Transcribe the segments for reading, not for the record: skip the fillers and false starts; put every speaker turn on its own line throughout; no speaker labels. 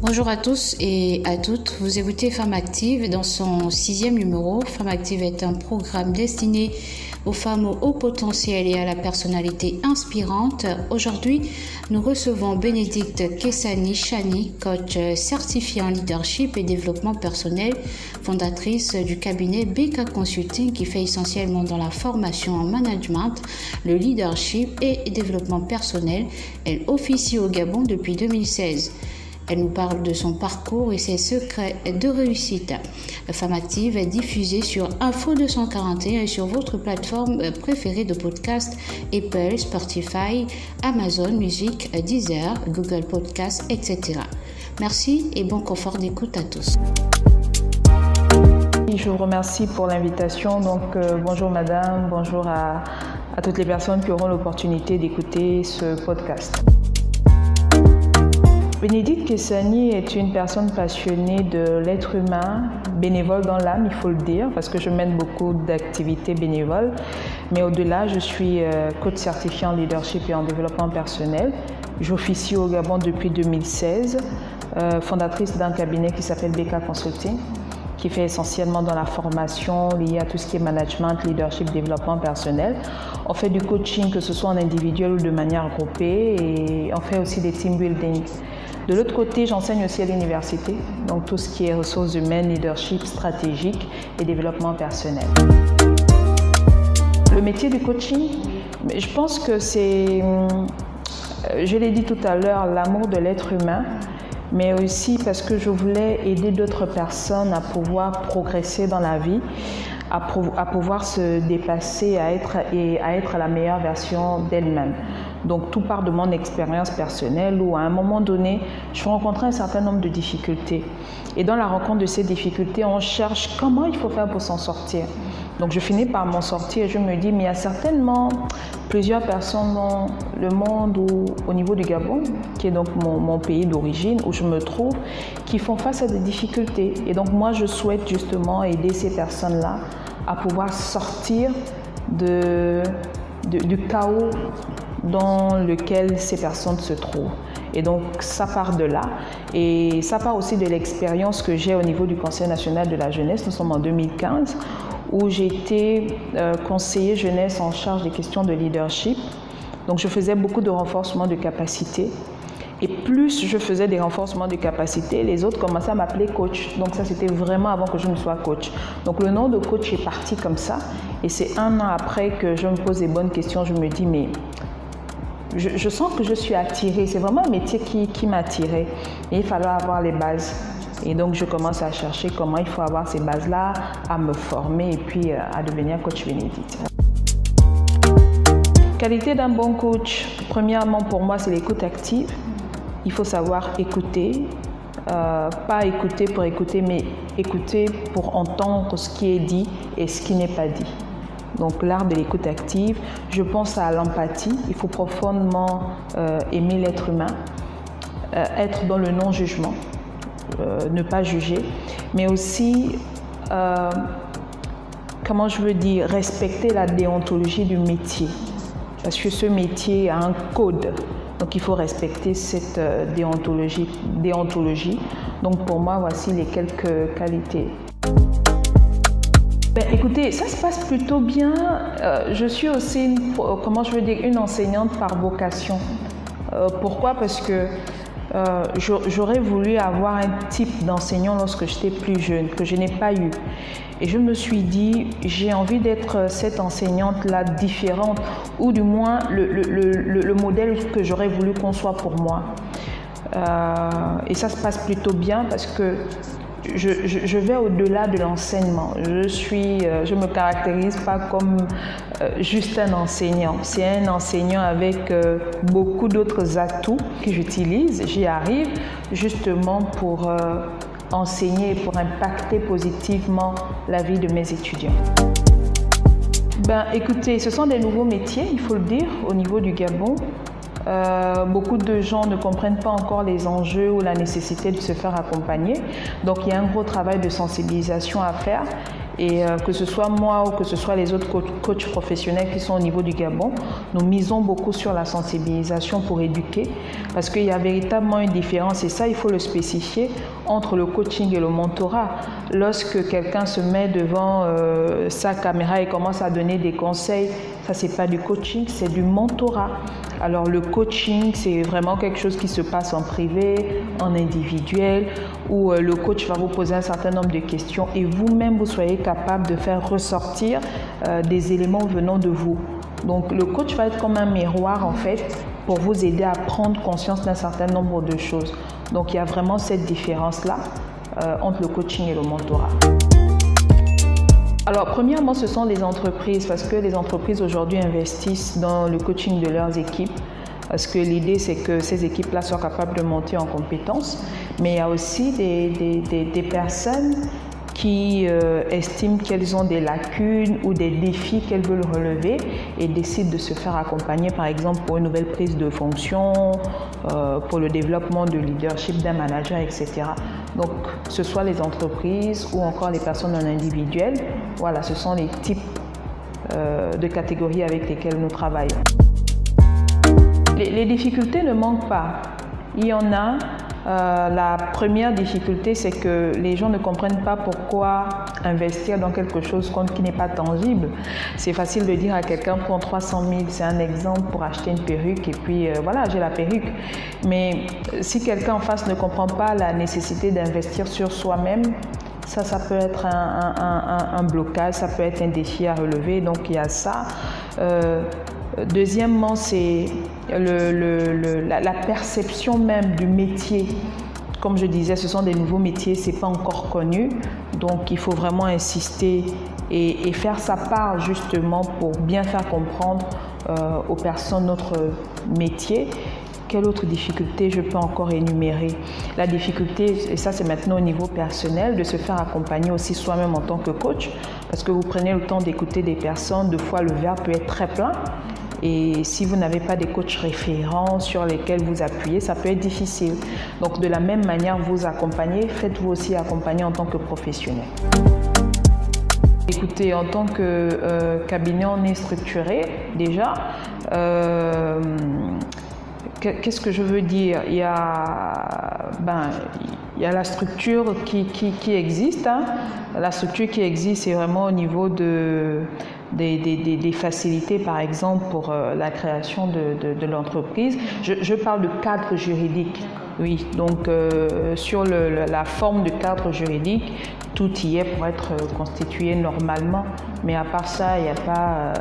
Bonjour à tous et à toutes, vous écoutez Femme Active dans son 6e numéro. Femme Active est un programme destiné aux femmes au haut potentiel et à la personnalité inspirante. Aujourd'hui, nous recevons Bénédicte Kessani-Chani, coach certifiée en leadership et développement personnel, fondatrice du cabinet BK Consulting qui fait essentiellement dans la formation en management, le leadership et développement personnel. Elle officie au Gabon depuis 2016. Elle nous parle de son parcours et ses secrets de réussite. Femme Active est diffusée sur Info 241 et sur votre plateforme préférée de podcast Apple, Spotify, Amazon Music, Deezer, Google Podcasts, etc. Merci et bon confort d'écoute à tous.
Je vous remercie pour l'invitation. Bonjour madame, bonjour à toutes les personnes qui auront l'opportunité d'écouter ce podcast. Bénédicte Kessani est une personne passionnée de l'être humain, bénévole dans l'âme, il faut le dire, parce que je mène beaucoup d'activités bénévoles. Mais au-delà, je suis coach certifié en leadership et en développement personnel. J'officie au Gabon depuis 2016, fondatrice d'un cabinet qui s'appelle BK Consulting, qui fait essentiellement dans la formation liée à tout ce qui est management, leadership, développement personnel. On fait du coaching, que ce soit en individuel ou de manière groupée, et on fait aussi des team building. De l'autre côté, j'enseigne aussi à l'université, donc tout ce qui est ressources humaines, leadership stratégique et développement personnel. Le métier du coaching, je pense que c'est, je l'ai dit tout à l'heure, l'amour de l'être humain, mais aussi parce que je voulais aider d'autres personnes à pouvoir progresser dans la vie, à pouvoir se dépasser, à être la meilleure version d'elle-même. Donc tout part de mon expérience personnelle où à un moment donné, je rencontrais un certain nombre de difficultés. Et dans la rencontre de ces difficultés, on cherche comment il faut faire pour s'en sortir. Donc je finis par m'en sortir et je me dis, mais il y a certainement plusieurs personnes dans le monde ou au niveau du Gabon, qui est donc mon pays d'origine, où je me trouve, qui font face à des difficultés. Et donc moi, je souhaite justement aider ces personnes-là à pouvoir sortir du chaos dans lequel ces personnes se trouvent. Et donc, ça part de là. Et ça part aussi de l'expérience que j'ai au niveau du Conseil national de la jeunesse. Nous sommes en 2015, où j'ai été conseiller jeunesse en charge des questions de leadership. Donc, je faisais beaucoup de renforcement de capacité. Et plus je faisais des renforcements de capacité, les autres commençaient à m'appeler coach. Donc ça, c'était vraiment avant que je ne sois coach. Donc le nom de coach est parti comme ça. Et c'est un an après que je me pose des bonnes questions. Je me dis, mais je sens que je suis attirée. C'est vraiment un métier qui m'attirait. Et il fallait avoir les bases. Et donc je commence à chercher comment il faut avoir ces bases-là, à me former et puis à devenir coach Bénédicte. Qualité d'un bon coach, premièrement pour moi, c'est l'écoute active. Il faut savoir écouter, pas écouter pour écouter, mais écouter pour entendre ce qui est dit et ce qui n'est pas dit. Donc l'art de l'écoute active, je pense à l'empathie, il faut profondément aimer l'être humain, être dans le non-jugement, ne pas juger, mais aussi, respecter la déontologie du métier. Parce que ce métier a un code. Donc, il faut respecter cette déontologie. Donc, pour moi, voici les quelques qualités. Écoutez, ça se passe plutôt bien. Je suis aussi, une enseignante par vocation. Pourquoi? Parce que j'aurais voulu avoir un type d'enseignant lorsque j'étais plus jeune, que je n'ai pas eu. Et je me suis dit, j'ai envie d'être cette enseignante-là différente, ou du moins le modèle que j'aurais voulu qu'on soit pour moi. Et ça se passe plutôt bien parce que je vais au-delà de l'enseignement. Je me caractérise pas comme juste un enseignant. C'est un enseignant avec beaucoup d'autres atouts que j'utilise. J'y arrive justement pour enseigner, pour impacter positivement la vie de mes étudiants. Écoutez, ce sont des nouveaux métiers, il faut le dire, au niveau du Gabon. Beaucoup de gens ne comprennent pas encore les enjeux ou la nécessité de se faire accompagner. Donc, il y a un gros travail de sensibilisation à faire. Et que ce soit moi ou que ce soit les autres coachs professionnels qui sont au niveau du Gabon, nous misons beaucoup sur la sensibilisation pour éduquer, parce qu'il y a véritablement une différence, et ça il faut le spécifier, entre le coaching et le mentorat. Lorsque quelqu'un se met devant sa caméra et commence à donner des conseils, ça c'est pas du coaching, c'est du mentorat. Alors le coaching, c'est vraiment quelque chose qui se passe en privé, en individuel, où le coach va vous poser un certain nombre de questions et vous-même vous soyez capable de faire ressortir des éléments venant de vous. Donc le coach va être comme un miroir en fait pour vous aider à prendre conscience d'un certain nombre de choses. Donc il y a vraiment cette différence-là entre le coaching et le mentorat. Alors, premièrement, ce sont les entreprises, parce que les entreprises aujourd'hui investissent dans le coaching de leurs équipes, parce que l'idée, c'est que ces équipes-là soient capables de monter en compétences. Mais il y a aussi des personnes qui estiment qu'elles ont des lacunes ou des défis qu'elles veulent relever et décident de se faire accompagner, par exemple, pour une nouvelle prise de fonction, pour le développement de leadership d'un manager, etc. Donc, ce soit les entreprises ou encore les personnes en individuel, voilà, ce sont les types de catégories avec lesquelles nous travaillons. Les difficultés ne manquent pas. Il y en a. La première difficulté, c'est que les gens ne comprennent pas pourquoi investir dans quelque chose qui n'est pas tangible. C'est facile de dire à quelqu'un, prends 300 000, c'est un exemple pour acheter une perruque et puis voilà, j'ai la perruque. Mais si quelqu'un en face ne comprend pas la nécessité d'investir sur soi-même, ça peut être un blocage, ça peut être un défi à relever, donc il y a ça. Deuxièmement, c'est la perception même du métier. Comme je disais, ce sont des nouveaux métiers, ce n'est pas encore connu. Donc, il faut vraiment insister et faire sa part justement pour bien faire comprendre aux personnes notre métier. Quelle autre difficulté je peux encore énumérer? La difficulté, et ça c'est maintenant au niveau personnel, de se faire accompagner aussi soi-même en tant que coach, parce que vous prenez le temps d'écouter des personnes, deux fois le verre peut être très plein. Et si vous n'avez pas des coachs référents sur lesquels vous appuyez, ça peut être difficile. Donc de la même manière, vous accompagnez, faites-vous aussi accompagner en tant que professionnel. Écoutez, en tant que cabinet, on est structuré déjà. Qu'est-ce que je veux dire? Il y a la structure qui existe. Hein. La structure qui existe, c'est vraiment au niveau des facilités, par exemple, pour la création de l'entreprise. Je parle de cadre juridique. Oui, donc sur la forme de cadre juridique, tout y est pour être constitué normalement. Mais à part ça, il n'y a pas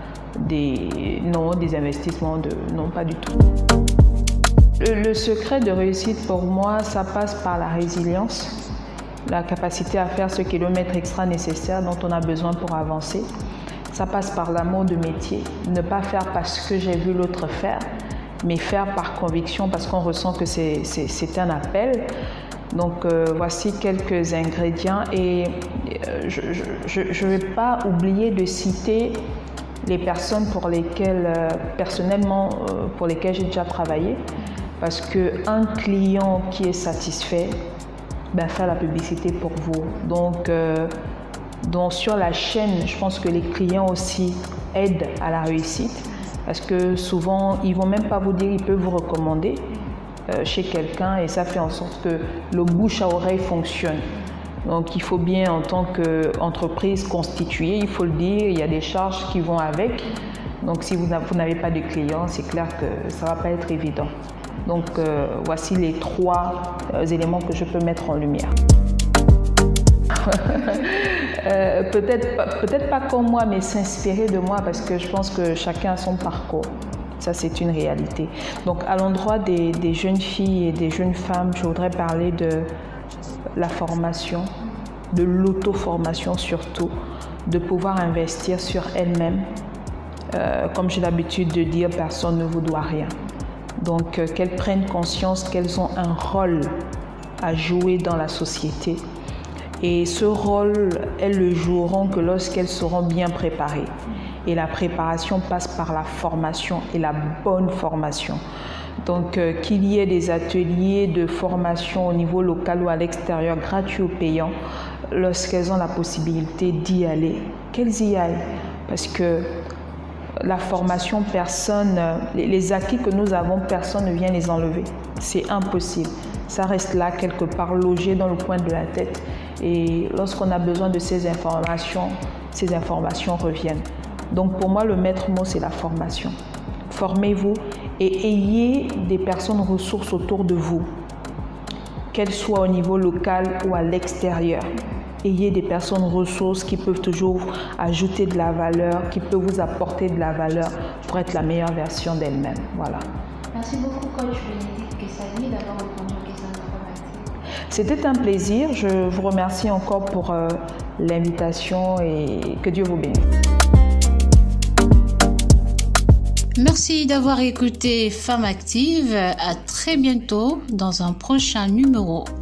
des investissements, non, pas du tout. Le secret de réussite pour moi, ça passe par la résilience, la capacité à faire ce kilomètre extra nécessaire dont on a besoin pour avancer. Ça passe par l'amour de métier, ne pas faire parce que j'ai vu l'autre faire, mais faire par conviction parce qu'on ressent que c'est un appel. Donc voici quelques ingrédients et je ne vais pas oublier de citer les personnes pour lesquelles, personnellement, pour lesquelles j'ai déjà travaillé. Parce qu'un client qui est satisfait, fait la publicité pour vous. Donc sur la chaîne, je pense que les clients aussi aident à la réussite. Parce que souvent, ils ne vont même pas vous dire, ils peuvent vous recommander chez quelqu'un et ça fait en sorte que le bouche à oreille fonctionne. Donc il faut bien, en tant qu'entreprise constituée, il faut le dire, il y a des charges qui vont avec. Donc si vous n'avez pas de clients, c'est clair que ça ne va pas être évident. Donc voici les 3 éléments que je peux mettre en lumière. Peut-être pas comme moi, mais s'inspirer de moi parce que je pense que chacun a son parcours. Ça, c'est une réalité. Donc à l'endroit des jeunes filles et des jeunes femmes, je voudrais parler de la formation, de l'auto-formation surtout, de pouvoir investir sur elles-mêmes. Comme j'ai l'habitude de dire, personne ne vous doit rien. Donc qu'elles prennent conscience qu'elles ont un rôle à jouer dans la société. Et ce rôle, elles le joueront que lorsqu'elles seront bien préparées. Et la préparation passe par la formation et la bonne formation. Donc qu'il y ait des ateliers de formation au niveau local ou à l'extérieur, gratuits ou payants, lorsqu'elles ont la possibilité d'y aller, qu'elles y aillent. Parce que la formation, les acquis que nous avons, personne ne vient les enlever. C'est impossible. Ça reste là, quelque part, logé dans le coin de la tête. Et lorsqu'on a besoin de ces informations reviennent. Donc pour moi, le maître mot, c'est la formation. Formez-vous et ayez des personnes ressources autour de vous, qu'elles soient au niveau local ou à l'extérieur. Ayez des personnes ressources qui peuvent toujours ajouter de la valeur, qui peuvent vous apporter de la valeur pour être la meilleure version d'elle-même. Voilà.
Merci beaucoup, coach Bénédicte Kessali, d'avoir répondu aux questions informatiques.
C'était un plaisir. Je vous remercie encore pour l'invitation et que Dieu vous bénisse.
Merci d'avoir écouté Femmes Actives. À très bientôt dans un prochain numéro.